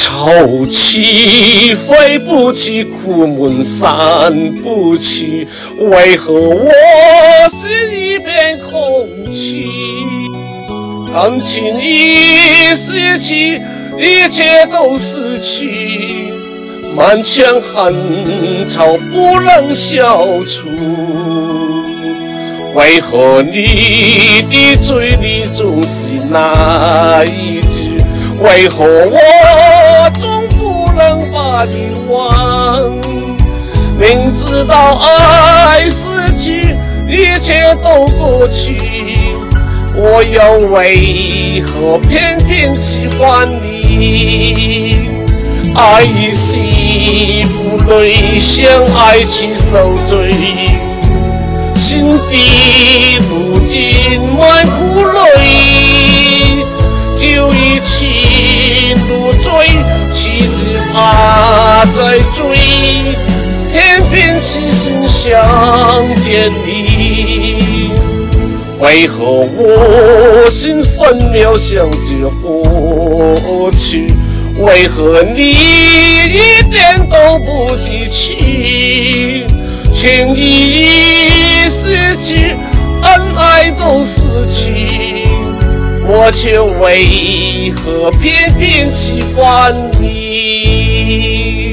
潮起飞不起，苦闷散不去，为何我是一片空气？感情已失去，一切都失去，满腔寒潮不能消除。为何你的嘴里总是那一句？为何我总不能把你忘？明知道爱失去，一切都过去，我又为何偏偏喜欢你？爱已惜不泪，相爱去受罪，心底如今满苦泪，就以情如醉，妻子怕再追，偏偏痴心想见你。为何我心分秒想着过去？为何你一点都不记起？情已失去，恩爱都失去，我却为何偏偏喜欢你？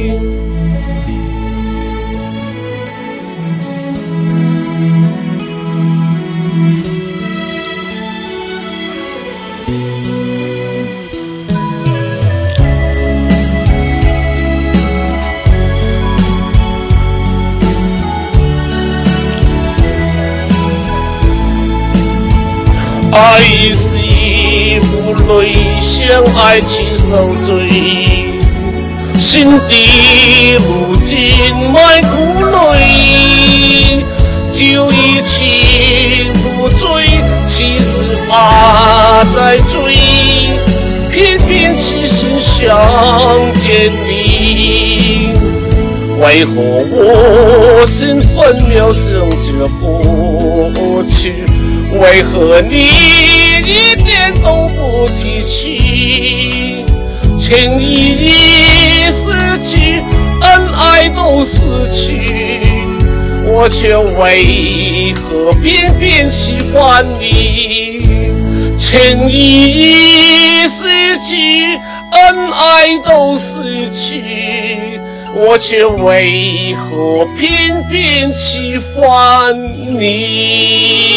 爱是一副泪，相爱去受罪，心底如今满苦泪，就以情如醉，妻子怕再追，偏偏痴心想见你。为何我心分秒想着过去？为何你一点都不提起？情已失去，恩爱都失去，我却为何偏偏喜欢你？情已失去，恩爱都失去，我却为何偏偏喜欢你？